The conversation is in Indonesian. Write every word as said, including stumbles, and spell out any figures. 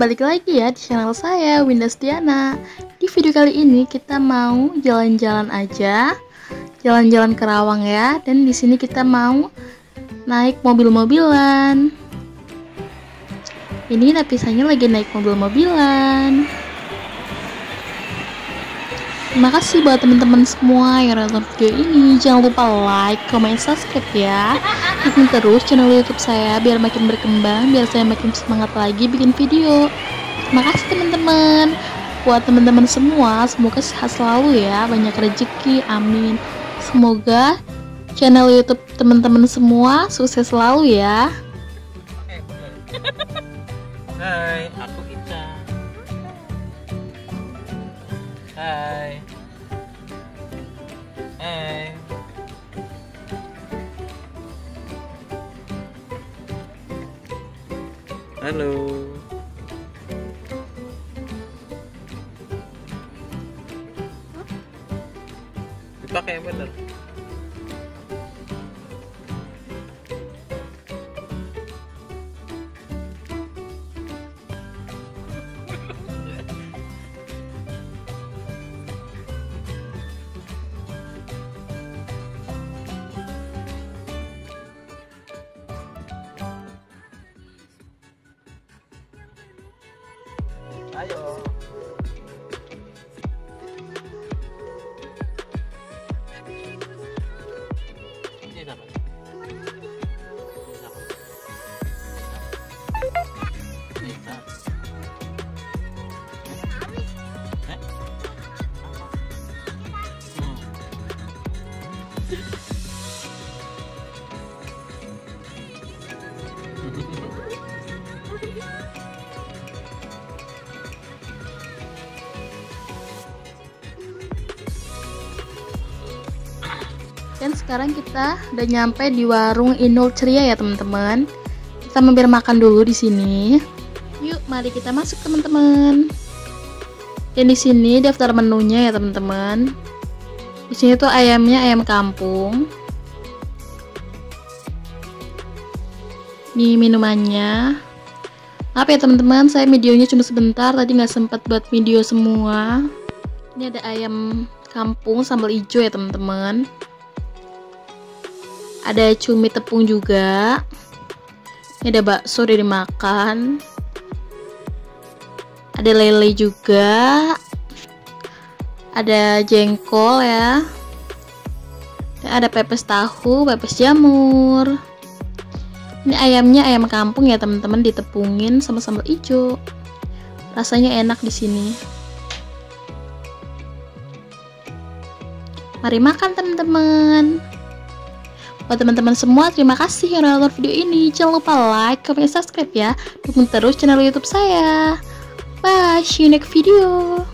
balik lagi ya di channel saya, Winda Stiana. Di video kali ini kita mau jalan-jalan aja, jalan-jalan ke Rawang ya. Dan di sini kita mau naik mobil-mobilan. Ini Napisanya lagi naik mobil-mobilan. Terima kasih buat teman-teman semua yang nonton video ini. Jangan lupa like, comment, subscribe ya. Dukung terus channel YouTube saya biar makin berkembang, biar saya makin semangat lagi bikin video. Terima kasih teman-teman. Buat teman-teman semua, semoga sehat selalu ya, banyak rezeki, amin. Semoga channel YouTube teman-teman semua sukses selalu ya. Hai, aku Ica. Hai. Hai. Halo. Dipakai yang bener. Ayo. Ini siapa? Ini siapa? Ini siapa? Eh? Hmm. Dan sekarang kita udah nyampe di warung Inul Ceria ya teman-teman. Kita mampir makan dulu di sini. Yuk, mari kita masuk teman-teman. Dan di sini daftar menunya ya teman-teman. Di sini tuh ayamnya ayam kampung. Ini minumannya. Maaf ya teman-teman, saya videonya cuma sebentar, tadi nggak sempat buat video semua. Ini ada ayam kampung sambal hijau ya teman-teman. Ada cumi tepung juga. Ini ada bakso udah dimakan. Ada lele juga. Ada jengkol ya. Dan ada pepes tahu, pepes jamur. Ini ayamnya ayam kampung ya teman-teman, ditepungin sama sambal hijau. Rasanya enak di sini. Mari makan teman-teman. Buat teman-teman semua, terima kasih yang udah nonton video ini. Jangan lupa like, comment, subscribe ya. Dukung terus channel YouTube saya. Bye, see you next video.